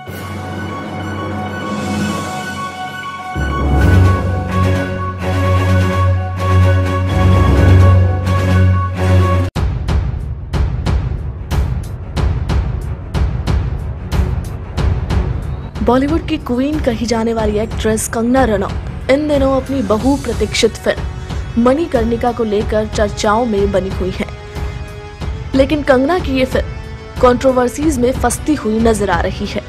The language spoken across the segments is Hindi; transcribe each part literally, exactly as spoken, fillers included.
बॉलीवुड की क्वीन कही जाने वाली एक्ट्रेस कंगना रनौत इन दिनों अपनी बहुप्रतीक्षित फिल्म मणिकर्णिका को लेकर चर्चाओं में बनी हुई है। लेकिन कंगना की ये फिल्म कंट्रोवर्सीज में फंसती हुई नजर आ रही है।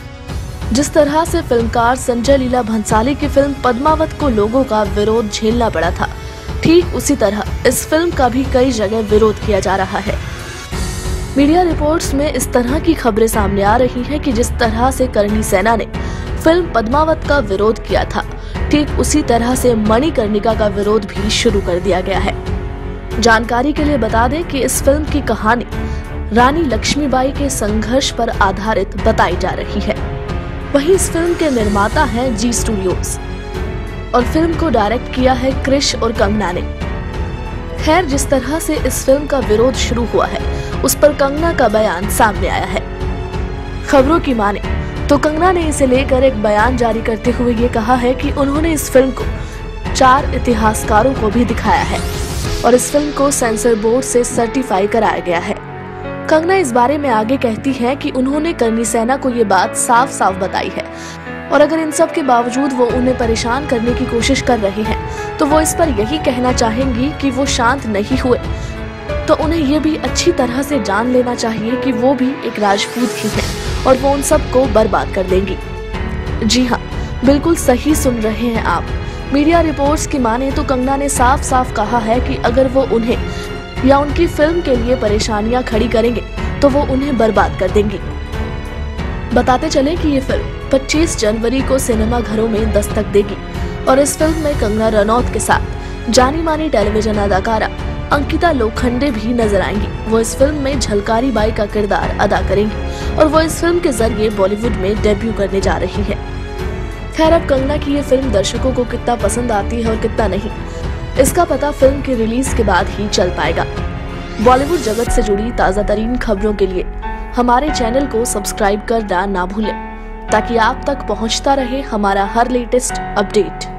जिस तरह से फिल्मकार संजय लीला भंसाली की फिल्म पद्मावत को लोगों का विरोध झेलना पड़ा था, ठीक उसी तरह इस फिल्म का भी कई जगह विरोध किया जा रहा है। मीडिया रिपोर्ट्स में इस तरह की खबरें सामने आ रही हैं कि जिस तरह से करणी सेना ने फिल्म पद्मावत का विरोध किया था, ठीक उसी तरह से मणिकर्णिका का विरोध भी शुरू कर दिया गया है। जानकारी के लिए बता दें कि इस फिल्म की कहानी रानी लक्ष्मीबाई के संघर्ष पर आधारित बताई जा रही है। वहीं इस फिल्म के निर्माता हैं जी स्टूडियोज और फिल्म को डायरेक्ट किया है क्रिश और कंगना ने। खैर, जिस तरह से इस फिल्म का विरोध शुरू हुआ है, उस पर कंगना का बयान सामने आया है। खबरों की माने तो कंगना ने इसे लेकर एक बयान जारी करते हुए ये कहा है कि उन्होंने इस फिल्म को चार इतिहासकारों को भी दिखाया है और इस फिल्म को सेंसर बोर्ड से सर्टिफाई कराया गया है। कंगना इस बारे में आगे कहती है कि उन्होंने करणी सेना को ये बात साफ साफ बताई है और अगर इन सब के बावजूद वो उन्हें परेशान करने की कोशिश कर रहे हैं तो वो इस पर यही कहना चाहेंगी कि वो शांत नहीं हुए, तो उन्हें ये भी अच्छी तरह से जान लेना चाहिए कि वो भी एक राजपूत ही हैं और वो उन सबको बर्बाद कर देंगी। जी हाँ, बिल्कुल सही सुन रहे हैं आप। मीडिया रिपोर्ट्स की माने तो कंगना ने साफ साफ कहा है कि अगर वो उन्हें या उनकी फिल्म के लिए परेशानियां खड़ी करेंगे तो वो उन्हें बर्बाद कर देंगी। बताते चले कि ये फिल्म पच्चीस जनवरी को सिनेमा घरों में दस्तक देगी और इस फिल्म में कंगना रनौत के साथ जानी मानी टेलीविजन अदाकारा अंकिता लोखंडे भी नजर आएंगी। वो इस फिल्म में झलकारी बाई का किरदार अदा करेंगी और वो इस फिल्म के जरिए बॉलीवुड में डेब्यू करने जा रही है। खैर, अब कंगना की ये फिल्म दर्शकों को कितना पसंद आती है और कितना नहीं, इसका पता फिल्म की रिलीज के बाद ही चल पाएगा। बॉलीवुड जगत से जुड़ी ताजा तरीन खबरों के लिए हमारे चैनल को सब्सक्राइब करना ना भूलें ताकि आप तक पहुंचता रहे हमारा हर लेटेस्ट अपडेट।